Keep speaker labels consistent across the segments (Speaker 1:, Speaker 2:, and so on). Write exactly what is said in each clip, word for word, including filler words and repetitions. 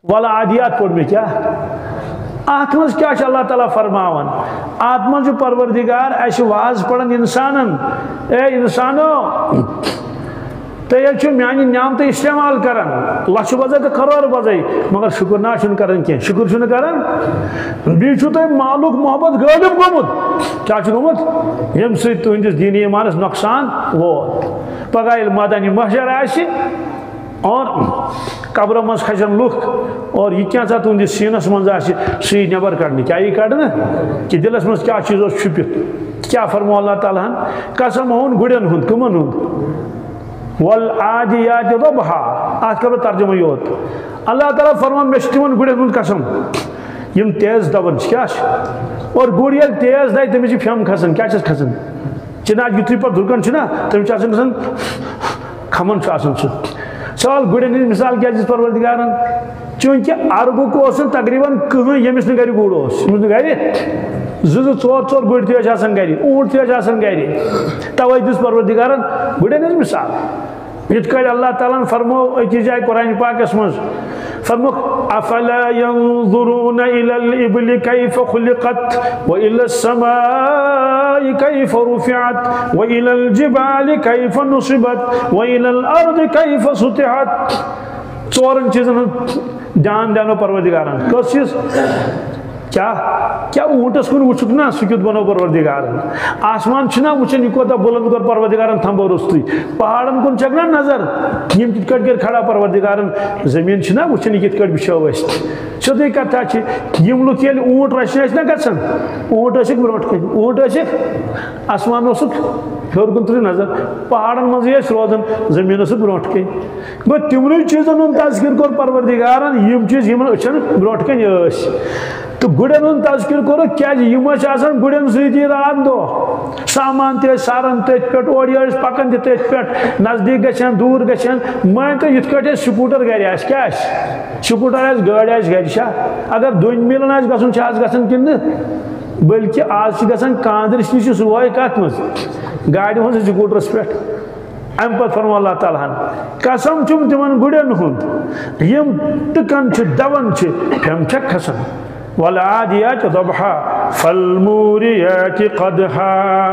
Speaker 1: والعادیات پڑھ میں کیا آتمز کیا چھ اللہ تعالیٰ فرماون آتمز جو پروردگار ایسے واز پڑھن انسانن اے انسانو تیل چھو میانی نعمت استعمال کرن لچھ بزے تو کروڑ بزے مگر شکر نا چھن کرن کی شکر چھن کرن بی چھو تے معلوق محبت غالب گومت کیا چھو گومت یم سے تو اندس دینی ایمانس نقصان ووت پگہ یل مدنی محشر آسی اور قبر مز کھسن لوک اور یہ کیا تہندس سینس مز آسی سی نبر کڑنے کیا یہ کڑنا کہ دلس مز کیا چیز چھپت کیا فرمو اللہ تعالیٰ قسم ہون گڑین ہند کمن ہند والعادیات ضبحا آج کرو ترجمہ یوت اللہ تعالیٰ فرمان میں تمن گڑین ہند قسم یم تیز دبن کیا اور گڑ یل تیز دے تمس پھیم کھسن کیا چھس کھسن چناج یتھے پر دھرکن چھنا تمس آسان کھسن کھمن آسان سہ سوال گڑین ہند مثال کیا جس پروردگارن چونکہ عربک اوسن تقریباً کہیں یمس نہ گھر گڑ اوس یمس نہ گھر زٕ زٕ ژور ژور گُرۍ تہِ ٲسۍ آسان گرِ اوٗنٹ تہِ ٲسۍ آسان گرِ تَوَے دِژ پروردگارن گُرٮ۪ن ہٕنٛز مثال یِتھ کٔٹھۍ اللہ تعالیٰ ہن فرمو أکِس جایہِ قرآنہِ پاکس منٛز فرموکھ افلا ينظرون الى الابل كيف خلقت والى السماء كيف رفعت والى الجبال كيف نصبت والى الارض كيف سطحت ژورن چیزن ہُنٛد دھیان دیانو پروردگارن کۄس چیٖز کیا کیا اونٹس کن وچھک نا سکت بنو پروردگارن آسمان چھنا وچھن یہ کوتا بلند کر پروردگارن تھمبو رستی پہاڑن کن چکنا نظر یم کت کٹ گر کھڑا پروردگارن زمین چھنا وچھن یہ کت کٹ بچھو وست سدی کتا چھ یم لوک یل اونٹ رچن اس نہ گژھن اونٹ اسک بروٹ کن اونٹ اسک آسمان اسک ہیور کن تر نظر پہاڑن مز یہ روزن زمین اسک بروٹ کن گو تمن چیزن ہن تذکر کر پروردگارن یم چیز یم اچھن بروٹ کن یس تو گڑین ہند تذکر کرو کیا یم آسان گڑین ستی رات دہ سامان تہ سارن تھی پہ اور یہ پکان تہ تھی پہ نزدیک گھن دور گھن مان تو یت کٹ سکوٹر گھر آس کیا سکوٹر آس گاڑی آس گھر شا اگر دون میلن آس گھن آز گھن کن بلکہ آج گھن کاندرس نش صبح کت مز گاڑی ہز سکوٹرس پہ ام پتہ فرمو اللہ تعالیٰ قسم چھم تمن گڑین ہند یم ٹکن دون پھم چھک کھسان والعادیات ضبحا فالموریات قدحا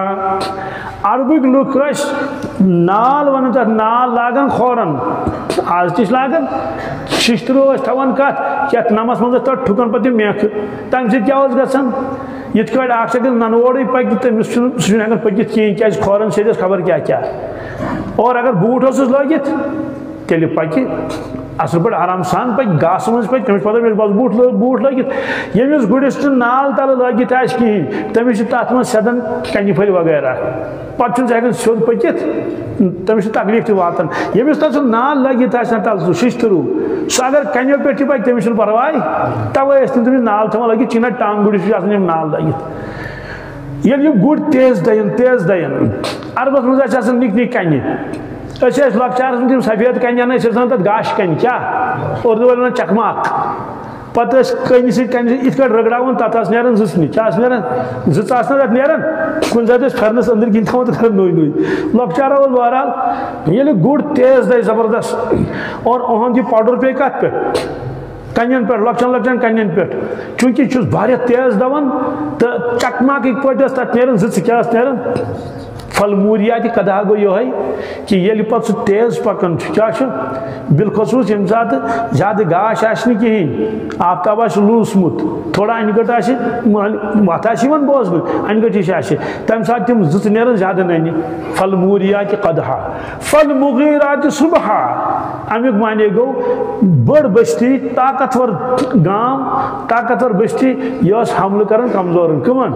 Speaker 1: عربک لوک نال ون تر نال لاگن کھورن آج تش لاگن ششترو تھوان کت کت نمس مز تر ٹھکن پتہ میکھ تمہ سۭتۍ کیا گژھان یت کٹ اکھ سیکنڈ ننوڑے پکہ تمس سہ ہیکان پکت کہین کیا کھورن سیدس خبر کیا کیا اور اگر بوٹ اوسس لٲگِتھ تیٚلہِ پکہ اصل پہ آرام سان پہ گاس مز پہ تمس پتہ بس بوٹ بوٹ لگت یمس گڑس نال تل لگت آس کہین تمس تر من سیدان کنہ پھل وغیرہ پتہ ہیکان سیود پکت تمس تکلیف تہ واتان یمس تر نال لگت آس نا تل ششترو سہ اگر کنو پہ پکہ تمس پرواے توے تم تمس نال تھوان لگت چنہ ٹانگ گڑس آسان نال لگت یل یہ گڑ تیز دین تیز دین عربس مز آسان نک نک کنہ اس لکچارس من تم سفید کنہ تر گاش کن کیا اردو ون چکماک پتہ کن سی کن ات کٹ رگڑاون تک نیران زسنی کیا نیران زاس نا تک نیران کن سات پھرنس اندر گن تھوان تو نوئی نوئی لکچار اول بہرحال یل گڑ تیز دے زبردست اور اہد یہ پاؤڈر پے کت پہ کنین پہ لکچن لکچن کنین پہ چونکہ چھس واریاہ تیز دون تو چکماک پہ تک نیران زی کیا نیران فالموریات قدحا گو یہ کہ یل پہ سہ تیز پکان کیا بالخصوص یم سات زیادہ گاش آہ کہین آفتاب آہ لوسمت تھوڑا ان گٹ آہ وت آہ بوزن ان گٹش آہ تمہ سات تم زٕ نیران زیادہ ننہ فالموریات قدحا فالمغیرات صبحا امیک معنی گو بڑ بستی طاقتور گام طاقتور بستی یہ حملہ کران کمزورن کمن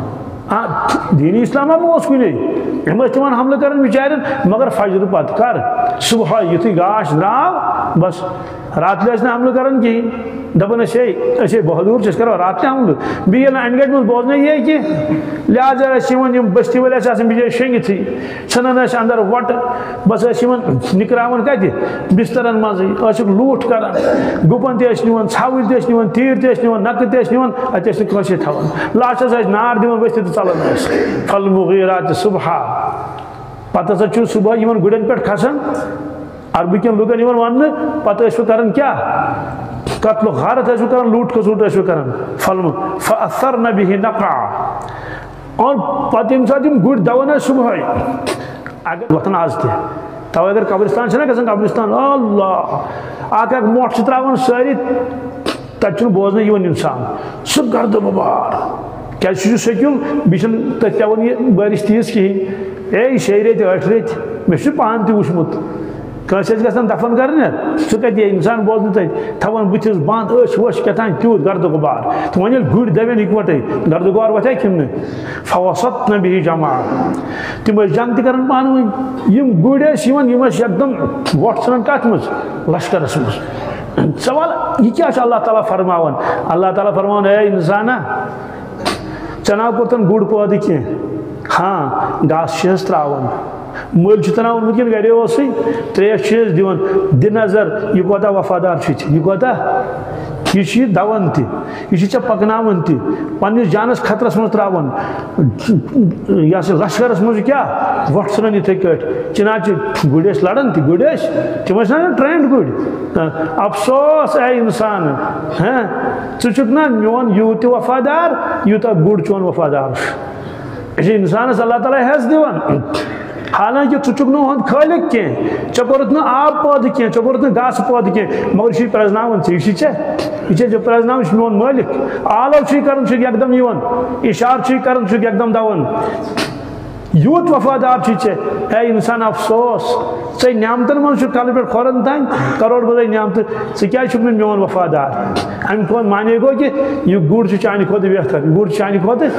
Speaker 1: دینی اسلام اس کن ہم تمہ حملہ کران بچارن مگر فجر پتہ کر صبح یتھی گاش درو بس رات نا حملہ کران کہین دپان اے بہادور کرو رات حملہ بیل ان گٹ من بوزن یہ کہ لہذا بستی ول بچار شنگت ژھنان اندر وٹ بس نکراون کت بسترن مزے لوٹ کران گپن تس نوان ژھاول تس نوان تیر تس نوان نقد تس نوان اتس نسے تھوان لاسٹس نار دان بستی تو ژلان فالمغیرات صبحا پتہ ہسا صبح ان گڑین پہ کھسان عربکین لوکن ون پتہ کران کیا قتل و غارت ایسو کرن لوٹ کسوٹ ایسو کرن فلم فأثرن به نقع اور پتہ یم سات یم گڑ دوان صبح اگر وطن آز تہ تو اگر قبرستان چھنا گژھان قبرستان اللہ اکھ اکھ موٹ چھ تراوان ساری تت چھن بوزنہ یوان انسان سہ گرد ببار کیا چھ سکیل بیچن تت پیوان یہ بارش تیز کہین اے شے ریت ٲٹھ ریت مے چھ پان تہ وچھمت کٲنٛسہِ آسہِ گژھان دفن کرنہِ سُہ کتہِ یی انسان بوزنہٕ تتہِ تھاوان بٕتھِس بنٛد أچھ وٕچھ کیٛاتھانۍ تیوٗت گرد غبار تہٕ وۄنۍ ییٚلہِ گُرۍ دَوٮ۪ن اِکوٹے گرد غبار وۄتھیا کھٮ۪منہٕ فوسطن بِہِ جمع تِم ٲسۍ جنگ تہِ کران پانہٕ ؤنۍ یِم گُرۍ ٲسۍ یِوان یِم ٲسۍ یکدم وۄٹھ ژھٕنان کتھ منٛز لشکرس منٛز سوال یہِ کیٛاہ چھُ اللہ تعالیٰ فرماوان اللہ تعالیٰ فرماوان اے انسانا ژےٚ نا کوٚرتن گُر پٲدٕ کینٛہہ ہاں گاسہٕ چھِ أسۍ تراوان مٔلۍ چھُ تراوان وٕنکٮ۪ن گرے اوسُے تریش چھِ أسۍ دِوان دِ نظر یہِ کوتاہ وفادار چھُ یہِ کوتاہ یہ چھ دوان تہ یہ چھ پکناون تہ پنس جانس خطرس من تراون یہ سا لشکرس من کیا وٹ ژھنان اتھے کٹ چنانچہ گڑ لڑان تہ گڑ تم نا ٹرینڈ گڑ افسوس اے انسان ہاں ژٕ نا میون یوت وفادار یوتہ گڑ چون وفادار یہ انسانس اللہ تعالیٰ حیث دِوان حالانکہ ژٕ چھُکھ نہٕ ہُنٛد خٲلق کینٛہہ ژےٚ کوٚرُتھ نہٕ آب پٲدٕ کینٛہہ ژےٚ کوٚرُتھ نہٕ گاسہٕ پٲدٕ کینٛہہ مگر یہِ چھُے پرٛزناوان ژےٚ یہِ چھُے ژےٚ یہِ چھے ژےٚ پرٛزناوان یہِ چھُ میون مٲلِک آلو چھُے کران چھُکھ یکدم یِوان اِشارٕ چھُے کران چھُکھ یکدم دون یوٗت وفادار چھُے ژےٚ اے انسان افسوس ژےٚ نعمتن منٛز چھُکھ کلہٕ پٮ۪ٹھ کھۄرن تام کروڑ بَدٲے نعمتہٕ ژٕ کیٛازِ چھُکھ نہٕ میون وفادار اَمہِ کھۄتہٕ مانے گوٚو کہِ یہِ گُر چھُ چانہِ کھۄتہٕ بہتر یہِ گُر چھُ چانہِ کھۄتہٕ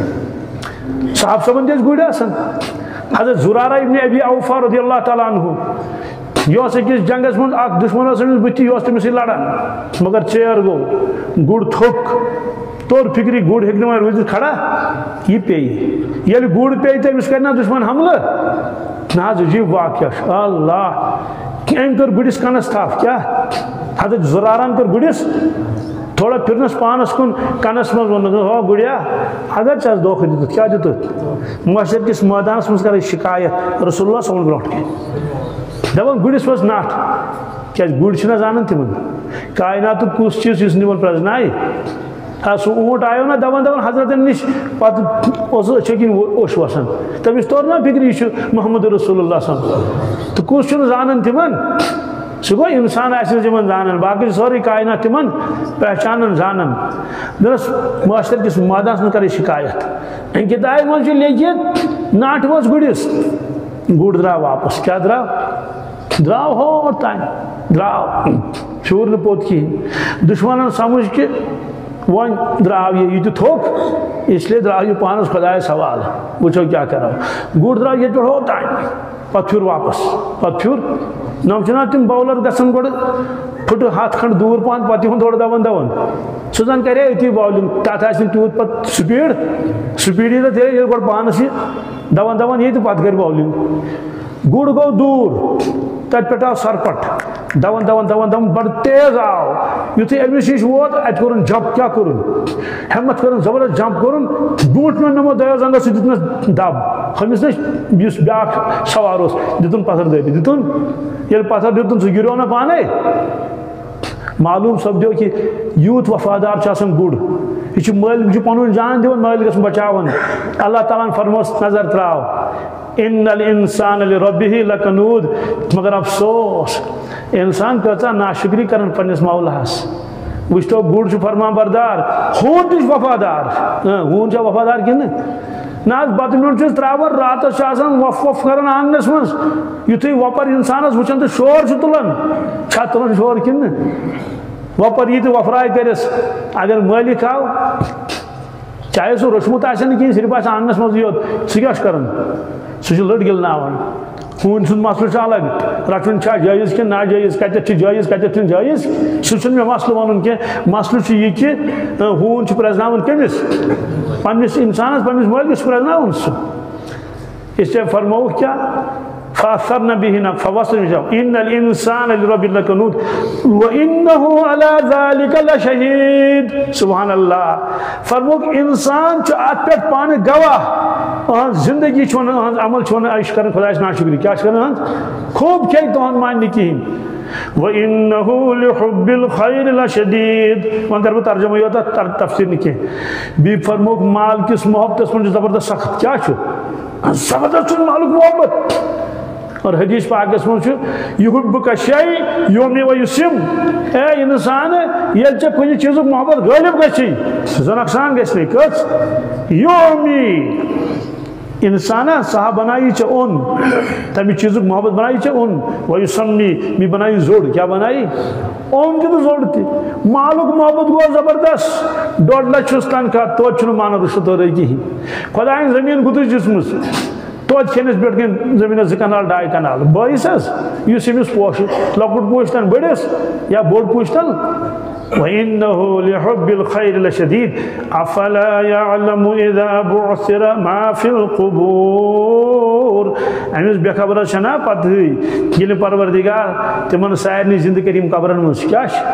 Speaker 1: صاحب صٲبن تہِ ٲسۍ گُرۍ آسان حضرت زرارہ ابن ابی اوفا رضی اللہ تعالیٰ عنہ یہ أکس جنگس من اخ دشمن أمس بُتھِ یہ تٔمِس سۭتۍ لڑان مگر ژیر گوٚو گُر تھوٚک توٚر فِکرِ گُر ہیٚکہِ نہٕ وۄنۍ روٗزِتھ کھڑا یہِ پیٚیہِ ییٚلہِ گُر پیٚیہِ تٔمِس کرِ نا دشمن حملہٕ نہ حظ عجیٖب واقعہ چھُ اللہ أمۍ کٔر گُرِس کنس تھپھ کیٛاہ حضرت زرارہن کٔر گُرِس تھوڑا پھرنس پانس کن کنس من ون ہو گڑیا اگر ژےٚ دھوکہ دِتُتھ کیٛاہ دِتُتھ محشر کِس مٲدانس منٛز کرے شکایت رسول اللہ صلی اللہ علیہ وسلم دپان گُرِس ؤژھ نٹھ کیٛازِ گُرۍ چھِنہ زانان تِمن کائناتُک کُس چیٖز یُس نہٕ یِمن پرٛزنایہِ سُہ اوٗنٹ آیو نا دپان دپان حضرتن نِش پتہٕ اوس أچھو کِنۍ اوٚش وسان تٔمِس توٚر نا فِکرِ یہِ چھُ محمد رسول اللہ صلی اللہ علیہ وسلم تہٕ کُس چھُنہٕ زانان تِمن سُہ گوٚو انسان آسہِ نہٕ تِمن زانان باقٕے سورُے کائنات تِمن پہچانان زانان دپس معاشر کِس مٲدانس منٛز کرے شکایت امہِ کِتابہِ منٛز چھُ لیکھِتھ ناٹھ ؤژھ گُرِس گُر درٛاو واپس کیٛاہ درٛاو درٛاو ہور تام درٛاو پھیوٗر نہٕ پوٚت کِہیٖنۍ دُشمنن سمجھ کہِ وۄنۍ درٛاو یہِ یہِ تہِ تھوٚک اسلیے درٛاو یہِ پانس خۄدایس حوالہٕ وٕچھو کیٛاہ کرو گُر درٛاو ییٚتہِ پٮ۪ٹھ ہور تام پتہٕ پھیوٗر واپس پتہٕ پھیوٗر نم چھُنہ تِم بولر گژھان گۄڈٕ پھٕٹہٕ ہتھ کھنڈ دوٗر پہن پتہٕ یِہُنٛد تھوڑا دون دون سُہ زن کرے أتی بالِنگ تتھ آسہِ نہٕ تیوٗت پتہٕ سپیٖڈ سپیٖڈ یی تتھ ییٚلہِ گۄڈٕ پانس یہِ دون دون یی تہٕ پتہٕ کرِ بالِنگ گُر گوٚو دوٗر تتہِ پٮ۪ٹھ آو سرپٹ دون دون دون دون بڑٕ تیز آو یُتھُے أمِس نِش ووت اَتہِ کوٚرُن جمپ کیٛاہ کوٚرُن ہٮ۪مت کٔرٕن زبردست جمپ کوٚرُن برونٛٹھ مےٚ نِمو دۄیو زنٛگو سۭتۍ دِتنس دب ہُمِس نہ یُس بیٛاکھ سوار اوس دِتُن پتھر دٲبِتھ دِتُن ییٚلہِ پتھر دِتُن سُہ گِریو نا پانے معلوٗم سپدیو کہِ یوٗت وفادار چھُ آسان گُر یہِ چھُ مٲلِک یہِ چھُ پنُن جان دِوان مٲلِکس بچاوان اللہ تعالیٰ ہن فرموس نظر تراو ان الانسان لربہ لکنود مگر افسوس انسان کۭژاہ ناشکری کران پننس مولاہس وٕچھتو گُر چھُ فرمان بردار ہوٗن تہِ چھُ وفادار ہوٗن چھا وفادار کِنہٕ نہ حظ بتہٕ میوٚنڈ چھُس تراوان راتس چھُ آسان وۄپھ وۄپھ کران آنگنس منٛز یُتھُے وۄپر انسانس وٕچھان تہٕ شور چھُ تُلان چھا تُلان شور کِنہٕ وۄپر یی تہٕ وۄپھراے کٔرِس اگر مٲلِک آو چاہے سُہ روٚچھمُت آسہِ نہٕ کِہیٖنۍ صرف آسہِ آنگنس منٛزٕے یوت سُہ کیٛاہ چھُ کران سُہ چھُ لٔڑ گِلناوان ہوٗنۍ سُنٛد مسلہٕ چھُ الگ رٹُن چھا جٲیز کِنہٕ ناجٲیز کتٮ۪تھ چھُ جٲیز کتٮ۪تھ چھُنہٕ جٲیز سُہ چھُنہٕ مےٚ مسلہٕ وَنُن کینٛہہ مسلہٕ چھُ یہِ کہِ ہوٗن چھُ پرٛزناوُن کٔمِس پننس انسانس پننس مٲلکس چھُ پرٛزناوُن سُہ اسلیے فرمووُکھ کیٛاہ فأثرن به نقع فوسطن ان الانسان لربه لکنود وانه على ذلك لشهید سبحان اللہ فرموک انسان چھُ اتھ پٮ۪ٹھ پانہٕ گواہ اہنٛز زندگی چھُنہٕ اہنٛز عمل چھُنہٕ أسۍ چھِ کران خۄدایس ناشکری کیٛاہ چھِ کران اہنٛز خوب کھیٚیہِ تُہُنٛد مانہِ نہٕ کِہیٖنۍ وَإِنَّهُ لِحُبِّ الْخَيْرِ لَشَدِيدٌ وہاں کر ترجمہ ہوتا تفسیر نہیں کیا بی فرموک مال کس محبت من زبردست سخت کیا چھو زبردست مالک محبت اور حدیث پاک اس میں یحبک شیء یومی و یسم اے انسان یہ چھ کنی چیز محبت غالب گچھی زن اقسان گچھ نہیں کچھ یومی انسان صاحب بنائی چھ اون تمی چیز محبت بنائی چھ اون و یسمی بھی بنائی زوڑ کیا بنائی اون کی تو زوڑ تھی مالک محبت گو زبردست ڈوڑ لچھستان کا تو چھنو مانا رشت ہو رہی کی خدایان زمین گتر جسم سے توت کھینس بیٹھ گئے زمین زٕ کنال ڈائی کنال بٲیِس حظ یُس أمِس پوش لۄکُٹ پوشتن بٔڑِس یا بوٚڑ پوشتن وَإِنَّهُ لِحُبِّ الْخَيْرِ لَشَدِيدٌ أَفَلَا يَعْلَمُ إِذَا بُعْثِرَ مَا فِي الْقُبُورِ أمِس بے خبر چھنا پتہ ییٚلہِ پروردگار تِمن سارنٕے زِندٕ کٔرۍ یِم قبرن منٛز کیاہ چھِ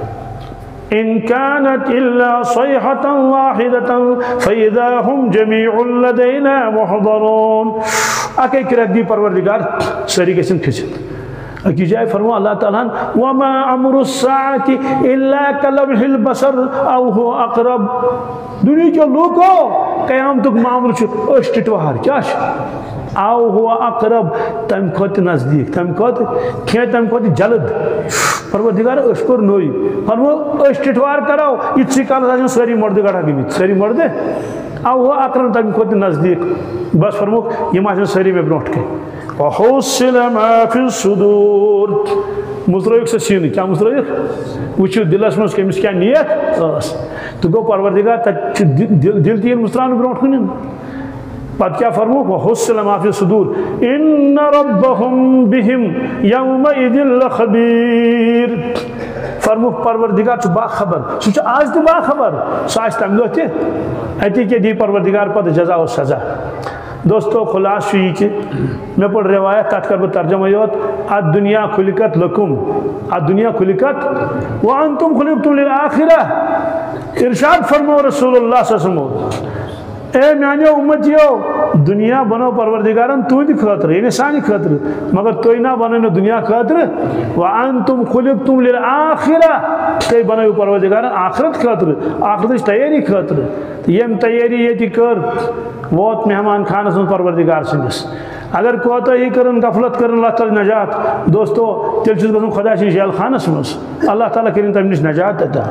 Speaker 1: إن كانت إلا صيحة واحدة فإذا هم جميع لدينا محضرون أكي كرك دي پروردگار سري گسن پھسِتھ أكي جاي فرمو الله تعالى وما أمر الساعة إلا كلمح البصر أو هو أقرب دنيا کے لوگو قیامتک معاملہ چھ أچھ ٹٹوہر کیا چھ او ہوا اقرب تم کھت نزدیک تم کھت کھے تم کھت جلد پروردگار اس کو نوئی فرمو اس ٹٹوار کراو اتسی کال آجن ساری مرد گڑا گئی ساری مرد او ہوا اقرب تم کھت نزدیک بس فرمو یہ ماشن ساری میں بروٹ کے وحوصل ما فی الصدور مصرویق سے سین کیا مصرویق وچو دلس مز کمس کیا نیت تو گو پروردگار دل تیر مصران بروٹ کنن بعد کیا فرمو وحصل ما فی الصدور ان ربهم بهم یومئذ لخبیر فرمو پروردگار چھ با خبر سوچ آج تو با خبر ساش تم دو تے اتی کے دی پروردگار پد جزا و سزا دوستو خلاص ہوئی کہ میں پڑھ روایت تات کر ترجمہ یوت الدنیا خلقت لکم الدنیا خلقت وانتم خلقتم للآخرہ ارشاد فرمو رسول اللہ صلی اللہ علیہ وسلم اے میانی امتیو دنیا بنو پروردگارن تو دی خاطر یعنی سانی خاطر مگر توی نہ بنو دنیا خاطر وانتم خلقتم للآخرہ تی بنو پروردگارن آخرت خاطر آخرت تیاری خاطر یم تیاری یہ تی کر ووت مہمان خانہ سن پروردگار سندس اگر کوتا ہی کرن غفلت کرن اللہ تعالی نجات دوستو تیل چیز گزم خدا چیز جیل خانہ سنس اللہ تعالی کرن تم نش نجات دیتا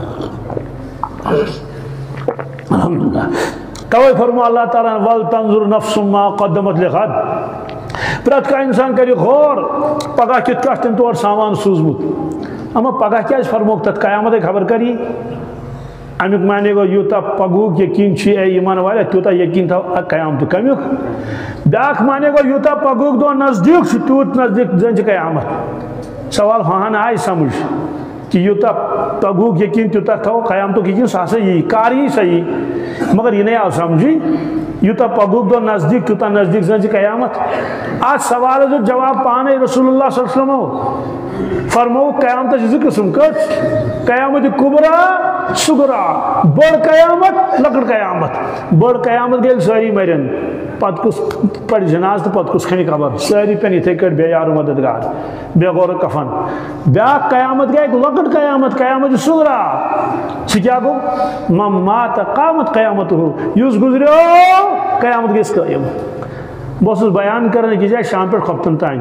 Speaker 1: الحمدللہ توئی فرمو اللہ تعالیٰ وَلْتَنظُرْ نَفْسٌ مَا قَدَّمَتْ لِغَدْ پرت کا انسان کری غور پگہ کت کاش تم تور سامان سوزمت اما پگہ کیا فرموک تت قیامت خبر کری امیک معنی گو یوتا پگوک یقین چھ اے ایمان والے تیوتا یقین تھا قیامت کمیک بیاک معنی گو یوتا پگوک دو نزدیک چھ تیوت نزدیک زنج قیامت سوال ہاں آئی سمجھ کہ یوتا پگوک یقین تیوتا تھا قیامت یقین ساسا یہ کار ہی صحیح مگر یہ نہیں آو سمجھی یوتا پگوک دو نزدیک تیوتا نزدیک زنج قیامت آج سوال جو جواب پانے رسول اللہ صلی اللہ علیہ وسلم فرمو قیامت جزی قسم کچھ قیامت کبرا سگرا بڑ قیامت لکڑ قیامت بڑ قیامت گئے ساری مرین پت کس پڑھ جناز تو پت کس کھنی قبر ساری پہ نیتے کٹ بے یار مددگار بے غور کفن بیا قیامت گئے لکڑ قیامت قیامت سگرا سکیا گو ممات قامت قیامت ہو یوز گزریو قیامت گئے اس قیامت بس اس بیان کرنے کی جائے شام پر خبتن تائیں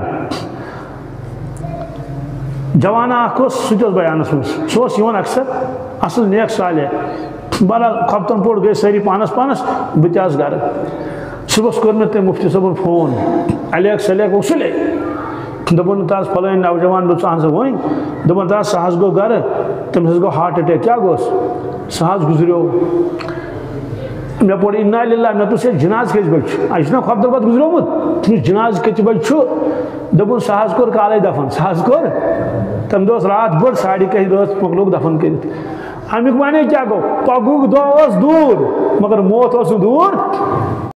Speaker 1: جوانا آکھو سجوز بیان اسمس سوس یون اکثر اصل نیک صالح بالا خبتن پوڑ گئے ساری پانس پانس بتیاز گھر صبح کرنے تے مفتی صاحب فون علیک سلیک اسلے دبن تاز فلائن نوجوان لوگ آنسا ہوئیں دبن تاز سہاز گو گھر تم سہاز گو ہارٹ اٹیک کیا گوس سہاز گزریو میں پوڑی انہا للہ میں تو سے جناز کچھ بچ ایسنا خواب در بات گزریو مت جناز کچھ بچو دبن سہاز کور کالے دفن سہاز کور تم دوست رات بڑ ساڑی کہیں دوست مغلوق دفن کے ہمیں معنی کیا گو پگوک دو اس دور مگر موت اس دور